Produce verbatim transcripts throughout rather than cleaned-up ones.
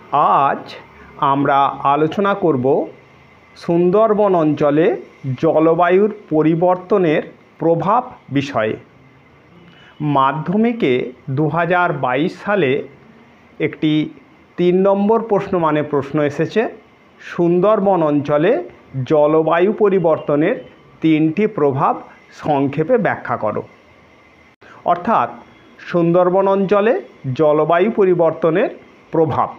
আজ আমরা আলোচনা করব সুন্দরবন অঞ্চলে জলবায়ুর পরিবর্তনের প্রভাব বিষয়ে। মাধ্যমিকে দু হাজার বাইশ সালে একটি তিন নম্বর প্রশ্নমানে প্রশ্ন এসেছে, সুন্দরবন অঞ্চলে জলবায়ু পরিবর্তনের তিনটি প্রভাব সংক্ষেপে ব্যাখ্যা করো। অর্থাৎ সুন্দরবন অঞ্চলে জলবায়ু পরিবর্তনের প্রভাব।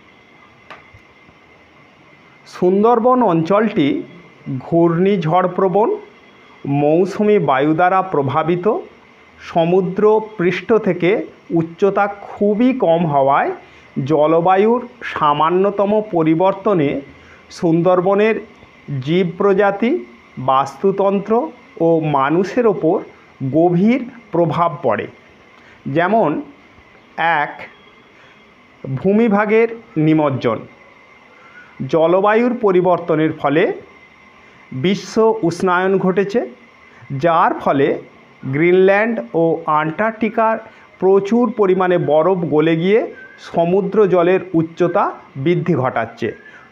সুন্দরবন অঞ্চলটি ঘূর্ণিঝড়প্রবণ, মৌসুমি বায়ু দ্বারা প্রভাবিত, সমুদ্র পৃষ্ঠ থেকে উচ্চতা খুবই কম হওয়ায় জলবায়ুর সামান্যতম পরিবর্তনে সুন্দরবনের জীব প্রজাতি, বাস্তুতন্ত্র ও মানুষের ওপর গভীর প্রভাব পড়ে। যেমন এক, ভূমিভাগের নিমজ্জন। জলবায়ুর পরিবর্তনের ফলে বিশ্ব উষ্ণায়ন ঘটেছে, যার ফলে গ্রিনল্যান্ড ও আন্টার্কটিকার প্রচুর পরিমাণে বরফ গলে গিয়ে সমুদ্র জলের উচ্চতা বৃদ্ধি ঘটাচ্ছে।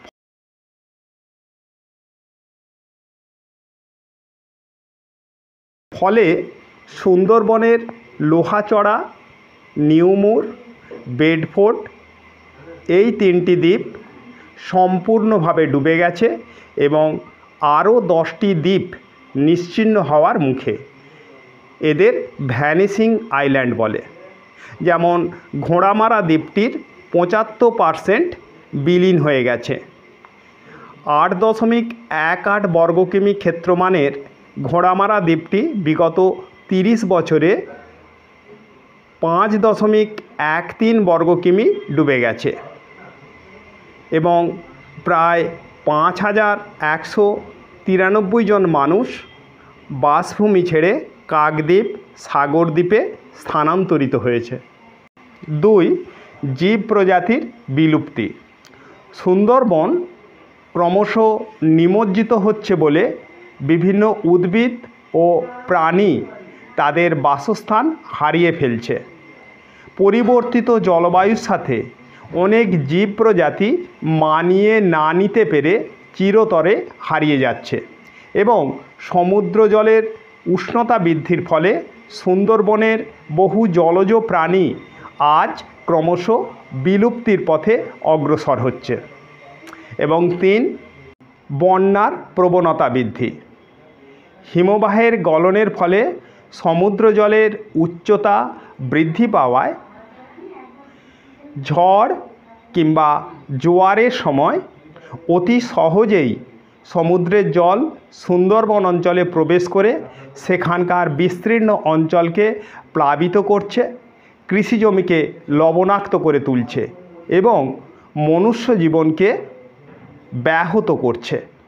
ফলে সুন্দরবনের লোহাচড়া, নিউমুর, বেডফোর্ড এই তিনটি দ্বীপ সম্পূর্ণভাবে ডুবে গেছে এবং আরও দশটি দ্বীপ নিশ্চিহ্ন হওয়ার মুখে। এদের ভ্যানিশিং আইল্যান্ড বলে। যেমন ঘোড়ামারা দ্বীপটির পঁচাত্তর পারসেন্ট বিলীন হয়ে গেছে। আট দশমিক এক আট বর্গ কিমি ক্ষেত্রমানের ঘোড়ামারা দ্বীপটি বিগত তিরিশ বছরে পাঁচ দশমিক এক তিন বর্গ কিমি ডুবে গেছে এবং প্রায় পাঁচ হাজার একশো তিরানব্বই জন মানুষ বাসভূমি ছেড়ে কাকদ্বীপ, সাগরদ্বীপে স্থানান্তরিত হয়েছে। দুই, জীব প্রজাতির বিলুপ্তি। সুন্দরবন ক্রমশ নিমজ্জিত হচ্ছে বলে বিভিন্ন উদ্ভিদ ও প্রাণী তাদের বাসস্থান হারিয়ে ফেলছে। পরিবর্তিত জলবায়ুর সাথে অনেক জীব প্রজাতি মানিয়ে না নিতে পেরে চিরতরে হারিয়ে যাচ্ছে এবং সমুদ্র জলের উষ্ণতা বৃদ্ধির ফলে সুন্দরবনের বহু জলজ প্রাণী আজ ক্রমশ বিলুপ্তির পথে অগ্রসর হচ্ছে। এবং তিন, বন্যার প্রবণতা বৃদ্ধি। হিমবাহের গলনের ফলে সমুদ্র জলের উচ্চতা বৃদ্ধি পাওয়ায় ঝড় কিংবা জোয়ারের সময় অতি সহজেই সমুদ্রের জল সুন্দরবন অঞ্চলে প্রবেশ করে সেখানকার বিস্তীর্ণ অঞ্চলকে প্লাবিত করছে, কৃষি জমিকে লবণাক্ত করে তুলছে এবং মনুষ্য জীবনকে ব্যাহত করছে।